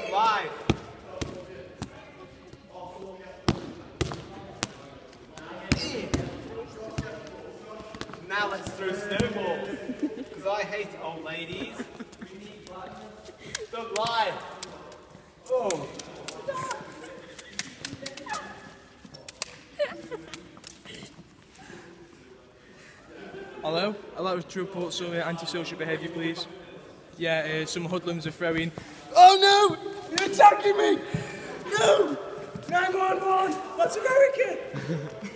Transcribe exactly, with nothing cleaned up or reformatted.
Thug life. Now let's throw snowballs. Because I hate old ladies. Thug life. Oh. Hello? Hello to report some uh, antisocial behaviour, please. Yeah, uh, some hoodlums are throwing... Oh no! You're attacking me! No! nine one one! That's American!